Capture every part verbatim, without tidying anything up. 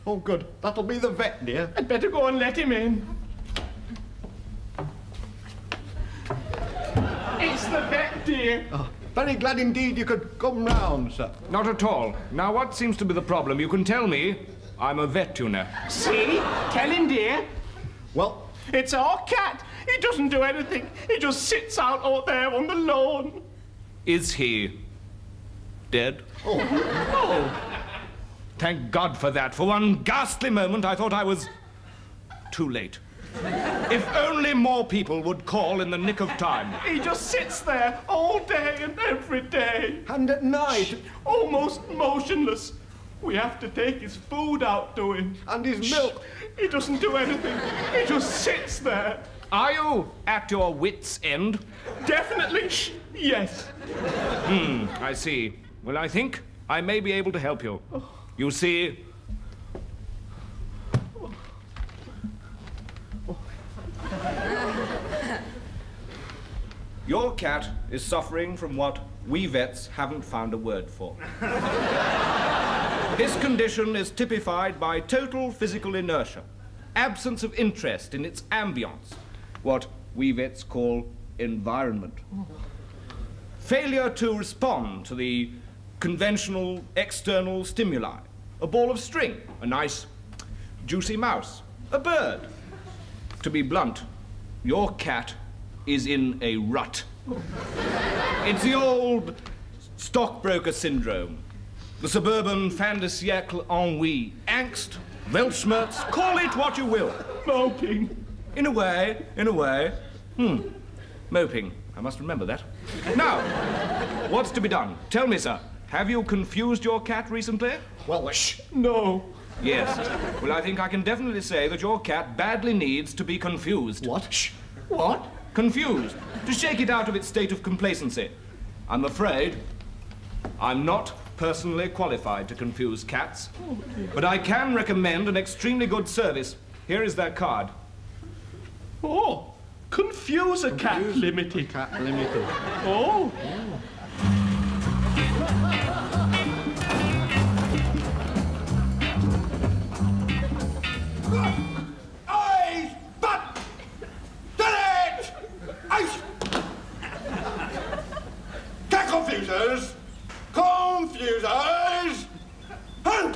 Oh, good. That'll be the vet, dear. I'd better go and let him in. It's the vet, dear. Oh, very glad indeed you could come round, sir. Not at all. Now, what seems to be the problem? You can tell me. I'm a vet, you know. See? Tell him, dear. Well, it's our cat. He doesn't do anything. He just sits out out there on the lawn. Is he dead? Oh. Oh. Thank God for that. For one ghastly moment, I thought I was too late. If only more people would call in the nick of time. He just sits there all day and every day. And at night? Almost motionless. We have to take his food out to him. And his milk? He doesn't do anything. He just sits there. Are you at your wits' end? Definitely, yes. Hmm, I see. Well, I think I may be able to help you. You see... Your cat is suffering from what we vets haven't found a word for. His condition is typified by total physical inertia, absence of interest in its ambience, what we vets call environment. Failure to respond to the conventional external stimuli, a ball of string, a nice juicy mouse, a bird. To be blunt, your cat is in a rut. It's the old stockbroker syndrome, the suburban fin de siècle ennui, angst, Weltschmerz, call it what you will. Moping. In a way, in a way. Hmm, moping. I must remember that. Now, what's to be done? Tell me, sir, have you confused your cat recently? Well, shh. No. Yes. Well, I think I can definitely say that your cat badly needs to be confused. What? Shh. What? Confused. To shake it out of its state of complacency. I'm afraid I'm not personally qualified to confuse cats, oh, but I can recommend an extremely good service. Here is their card. Oh, Confuse a Cat Confuse Limited. Cat Limited. Oh. Oh. Confusers! Confusers! Hunt!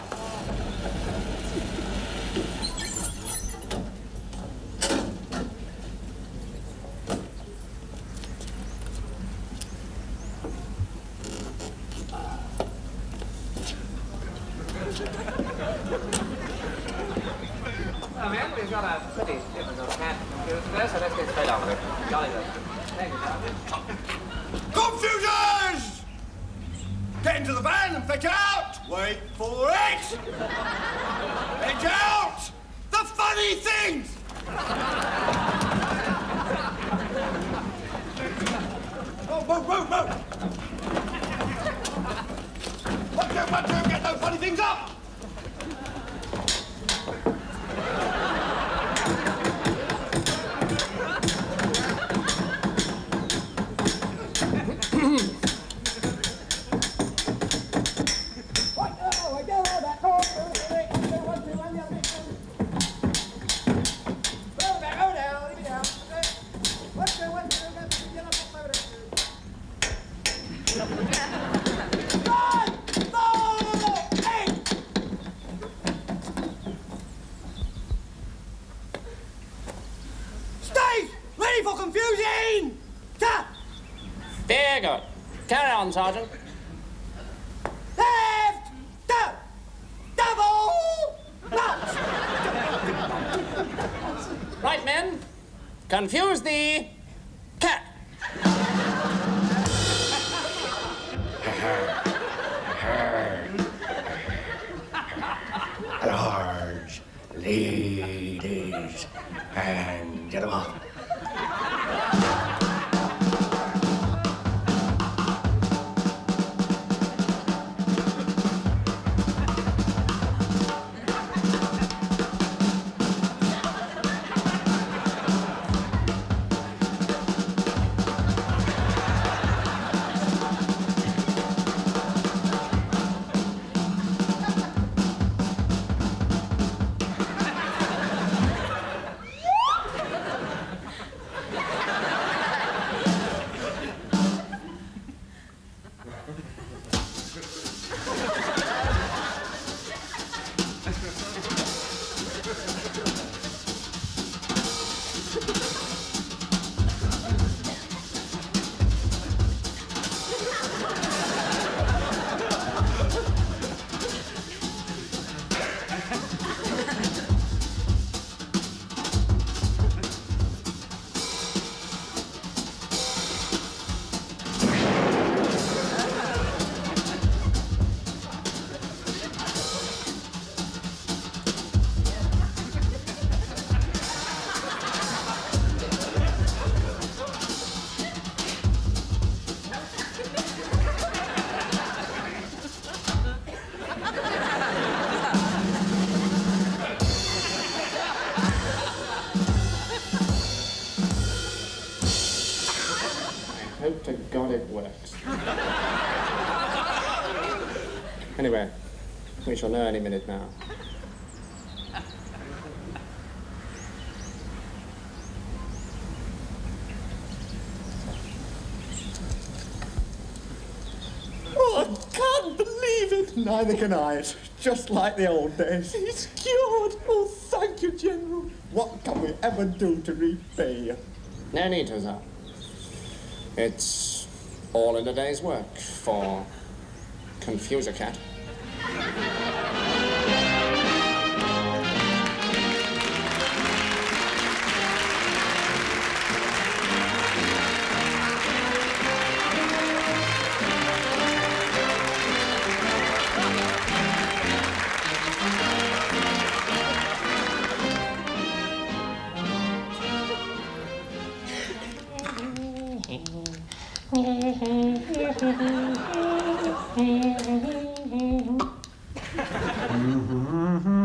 Well, man, we've got a pretty difficult cat computer there, so let's get straight on with it. Jolly good. Thank you, Doctor. Confusers! Get into the van and fetch out! Wait for it! Fetch out! The funny things! Oh, move, move, move! One, two, one, two, get those funny things up! Very good. Carry on, Sergeant. Left! Down! Double! Left! Right, men. Confuse the cat. Large ladies and gentlemen. Hope to God it works. Anyway, we shall know any minute now. Oh, I can't believe it. Neither can I. It's just like the old days. He's cured. Oh, thank you, General. What can we ever do to repay you? No need to, sir. It's all in the day's work for Confuser Cat. Mm-hmm.